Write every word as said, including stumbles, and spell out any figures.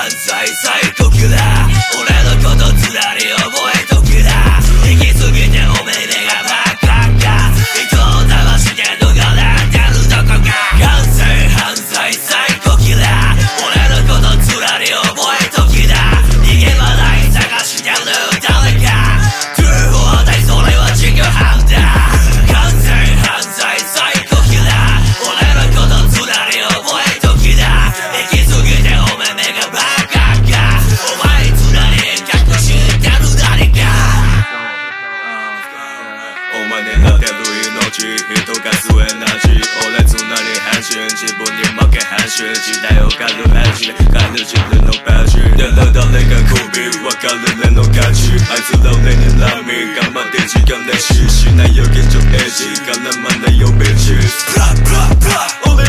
犯罪最高級だ。俺のことつらり覚えとくな。行き過ぎておめえ目がバカか。人を騙して逃れてるどこか。完全犯罪最高級だ。俺のことつらり覚えとくな。逃げ場ない探してる誰か。トゥーフォーダイそれは地球犯だ。完全犯罪最高級だ。俺のことつらり覚えとくな。行き過ぎておめえ目がバカか。お前つらり隠してる誰か。お前狙ってる命、人が吸えなし。俺つなり変身、自分に負け変身。時代を狩る変身、飼い主でのページ。誰誰が首、分かる俺の価値。あいつら俺にラミ、頑張って時間練習しないよ現状エイジ。絡まないよビッチ。プラプラプラ